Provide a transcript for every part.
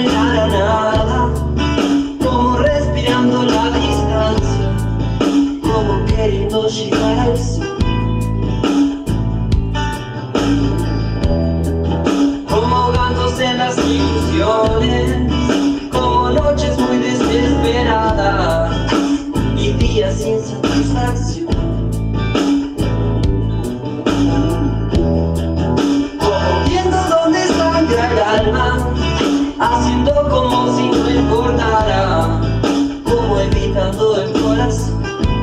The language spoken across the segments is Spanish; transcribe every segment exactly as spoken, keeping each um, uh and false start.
frenar a nada, como respirando la distancia, como queriendo llegar al sol. Como ahogándose en las ilusiones, como noches muy desesperadas y días sin satisfacción. Como viendo donde sangra el alma, haciendo como si no importara, como evitando el corazón.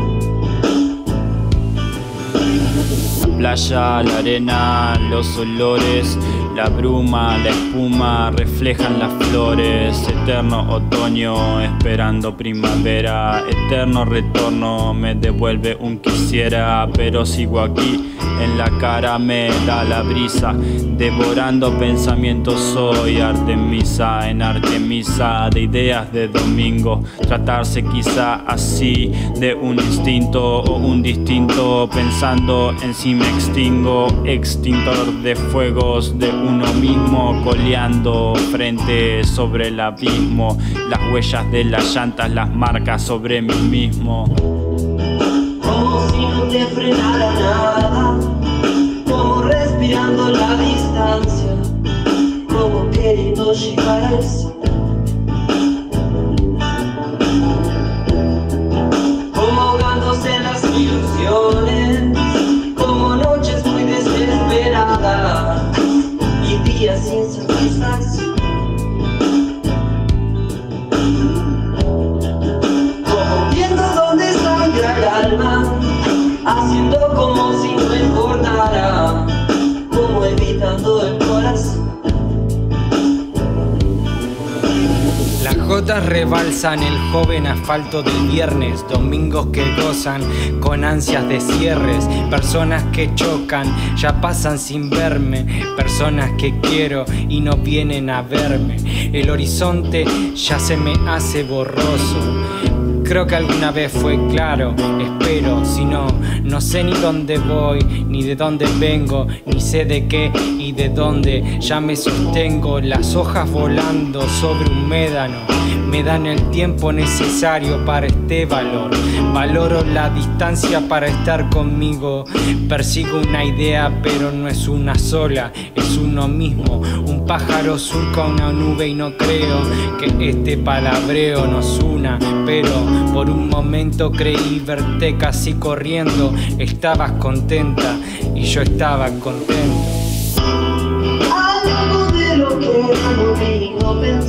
La playa, la arena, los olores, la bruma, la espuma reflejan las flores. Eterno otoño esperando primavera, eterno retorno me devuelve un quisiera, pero sigo aquí. En la cara me da la brisa, devorando pensamientos. Soy Artemisa, en Artemisa de ideas de domingo. Tratarse quizá así de un instinto o un distinto, pensando en si me extingo. Extintor de fuegos de uno mismo, coleando frente sobre el abismo. Las huellas de las llantas, las marcas sobre mí mismo. Como si no te frenara nada, como respirando la distancia, como queriendo llegar al sol. Como ahogándose en las ilusiones, como noches muy desesperadas y días sin satisfacción. Como viendo donde sangra el alma, haciendo como si no importara, como evitando el corazón. Las gotas rebalsan el joven asfalto del viernes, domingos que gozan con ansias de cierres, personas que chocan, ya pasan sin verme, personas que quiero y no vienen a verme. El horizonte ya se me hace borroso. Creo que alguna vez fue claro, espero, si no, no sé ni dónde voy, ni de dónde vengo, ni sé de qué y de dónde, ya me sostengo. Las hojas volando sobre un médano me dan el tiempo necesario para este valor. Valoro la distancia para estar conmigo. Persigo una idea pero no es una sola, es uno mismo. Un pájaro surca una nube y no creo que este palabreo nos una, pero por un momento creí verte casi corriendo. Estabas contenta y yo estaba contento. Algo de lo que era no vino pensando.